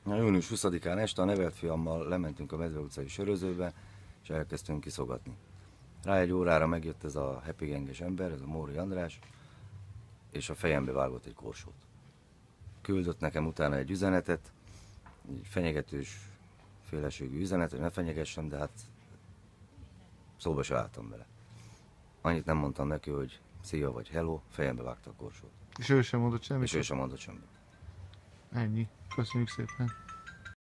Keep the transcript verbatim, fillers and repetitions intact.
Na, június huszadikán este a nevelt fiammal lementünk a Medve utcai sörözőbe, és elkezdtünk kiszogatni. Rá egy órára megjött ez a happy ganges ember, ez a Móri András, és a fejembe vágott egy korsót. Küldött nekem utána egy üzenetet, egy fenyegetős féleségű üzenet, hogy ne fenyegessem, de hát szóba se álltam vele. Annyit nem mondtam neki, hogy szia vagy hello, fejembe vágta a korsót. És ő sem mondott semmit? És ő sem mondott semmit. Ennyi. Köszönjük szépen.